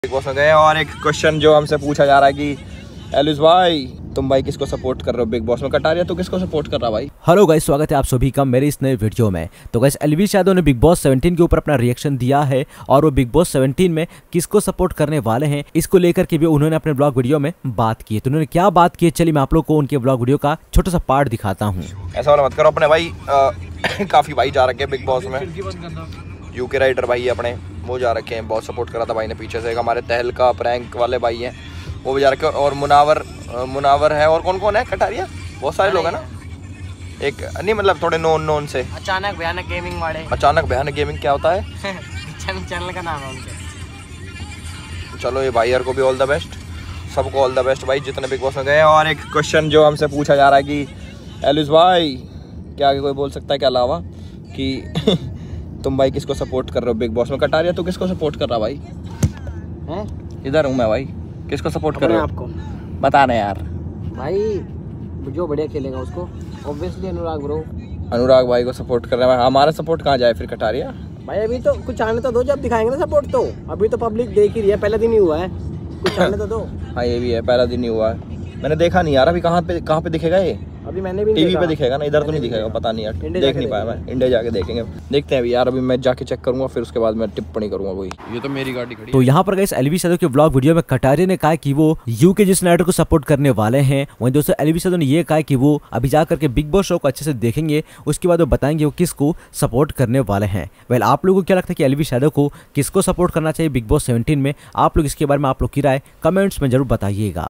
Big Boss में गए और एक क्वेश्चन जो हमसे पूछा जा रहा है कि एलिस भाई तुम भाई किसको सपोर्ट कर रहे हो बिग बॉस में? कटारिया तो किसको सपोर्ट कर रहा भाई? हेलो गाइस, स्वागत है आप सभी का मेरे इस नए वीडियो में। तो गाइस एलविश यादव ने बिग बॉस 17 के ऊपर अपना रिएक्शन दिया है और वो बिग बॉस 17 में किसको सपोर्ट करने वाले हैं इसको लेकर के भी उन्होंने अपने ब्लॉग वीडियो में बात की है। तो उन्होंने क्या बात की है, चलिए मैं आप लोग को उनके ब्लॉग वीडियो का छोटा सा पार्ट दिखाता हूँ। ऐसा वाला मत करो अपने भाई काफी भाई जा रखे हैं बिग बॉस में। यूके राइडर भाई अपने वो जा रखे हैं, बहुत सपोर्ट करा था भाई ने पीछे से। एक हमारे तहलका प्रैंक वाले भाई हैं वो भी जा रखे हैं और मुनावर है। और कौन कौन है कटारिया? बहुत सारे लोग हैं ना। एक नहीं मतलब थोड़े नोन से। अचानक भयानक गेमिंग वाले। अचानक भयानक गेमिंग क्या होता है? चैनल का नाम है उनके। चलो ये भाई यार को भी ऑल द बेस्ट, सबको ऑल द बेस्ट भाई जितने बिग बॉस में गए। और एक क्वेश्चन जो हमसे पूछा जा रहा है कि एलिस भाई क्या आगे कोई बोल सकता है क्या अलावा कि तुम भाई किसको सपोर्ट कर रहे हो बिग बॉस में? कटारिया तो किसको सपोर्ट कर रहा भाई? हैं इधर हूँ मैं भाई, किसको सपोर्ट कर रहे हो आपको? बताना यार भाई जो बढ़िया खेलेगा उसको ऑब्वियसली अनुराग भाई को सपोर्ट कर रहे हैं। हमारा सपोर्ट कहाँ जाए फिर कटारिया? भाई अभी तो कुछ आने तो दो, जब दिखाएंगे ना सपोर्ट। तो अभी तो पब्लिक देख ही रही है, पहला दिन ही हुआ है, कुछ आने तो दो। हाँ ये भी है, पहला दिन ही हुआ है, मैंने देखा नहीं यार। अभी कहाँ पे दिखेगा ये? अभी मैंने भी टीवी पे दिखेगा ना, इधर तो नहीं दिखेगा, पता नहीं यार, देख नहीं पाया मैं। इंडिया जाके देखेंगे, देखते हैं अभी यार। अभी मैं जाके चेक करूंगा फिर उसके बाद मैं टिप्पणी करूंगा। वही ये तो मेरी गाड़ी खड़ी। तो यहाँ पर गाइस एलविश यादव के ब्लॉग वीडियो में कटारिया ने कहा कि वो यूके जिस नाइटर को सपोर्ट करने वाले हैं। वहीं दोस्तों एलविश यादव ने ये कहा कि वो अभी जाकर के बिग बॉस शो को अच्छे से देखेंगे, उसके बाद वो बताएंगे वो किसको सपोर्ट करने वाले हैं। वेल आप लोगों को क्या लगता है कि एलविश यादव को किसको सपोर्ट करना चाहिए बिग बॉस 17 में? आप लोग इसके बारे में आप लोग की राय कमेंट्स में जरूर बताइएगा।